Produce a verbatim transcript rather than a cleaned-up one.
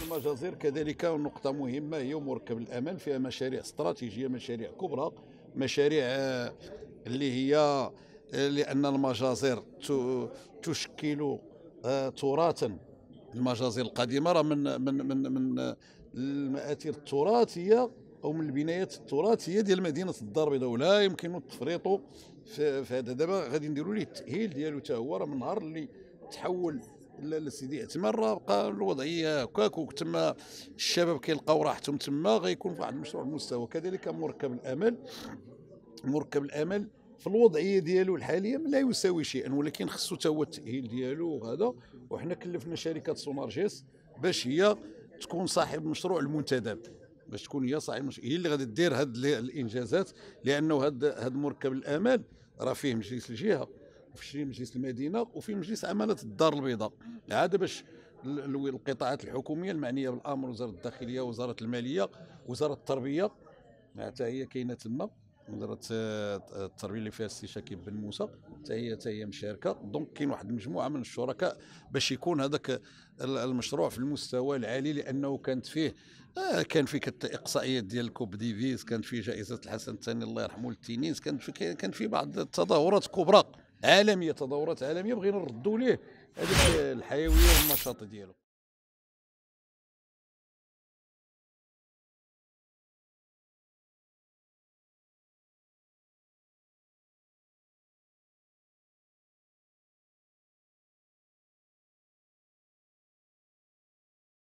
المجازر كذلك نقطة مهمة هي مركب الأمل، فيها مشاريع استراتيجية، مشاريع كبرى، مشاريع آه، اللي هي آه، لأن المجازر ت- تشكل آه، تراثا. المجازر القديمة راه من من من من آه، المآثر التراثية أو من البنايات التراثية ديال مدينة الدار البيضاء، ولا يمكن التفريط في في هذا. دابا غادي نديروا ليه التأهيل ديالو حتى هو، راه من النهار اللي تحول لا لا سيدي اعتماد راه بقى الوضعيه هكاك، وتما الشباب كيلقاو راحتهم تما، غيكون في واحد المشروع المستوى. كذلك مركب الامل، مركب الامل في الوضعيه ديالو الحاليه لا يساوي شيئا، ولكن خصو تا هو التاهيل ديالو وهذا. وحنا كلفنا شركه سونارجيس باش هي تكون صاحب مشروع المنتدب، باش تكون هي صاحب مشروع، هي اللي غادي دير هاد الانجازات. لانه هاد هاد مركب الامل راه فيه مجلس الجهه، وفي مجلس المدينه، وفي مجلس امانه الدار البيضاء. عاد باش ال- ال- القطاعات الحكوميه المعنيه بالامر، وزاره الداخليه، وزاره الماليه، وزاره التربيه، حتى هي كاينه تما. وزاره آه، التربيه اللي فيها السي شكيب بن موسى، حتى هي حتى هي مشاركه. دونك كاين واحد المجموعه من الشركاء باش يكون هذاك ال- المشروع في المستوى العالي، لانه كانت فيه آه كان فيه كت- اقصائيات ديال الكوب ديفيز، كانت فيه جائزه الحسن الثاني الله يرحمه للتنس، كان في كان في بعض التظاهرات كبرى عالميه، تظاهرات عالميه بغينا نردوا ليه هذيك الحيويه والنشاط ديالو.